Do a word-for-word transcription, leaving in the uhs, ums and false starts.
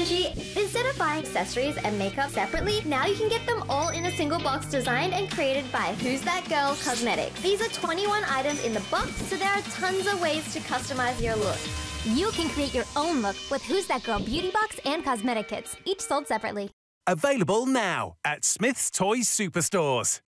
energy. Instead of buying accessories and makeup separately, now you can get them all in a single box designed and created by Who's That Girl Cosmetics. These are twenty-one items in the box, so there are tons of ways to customize your look. You can create your own look with Who's That Girl beauty box and cosmetic kits, each sold separately. Available now at Smyths Toys Superstores.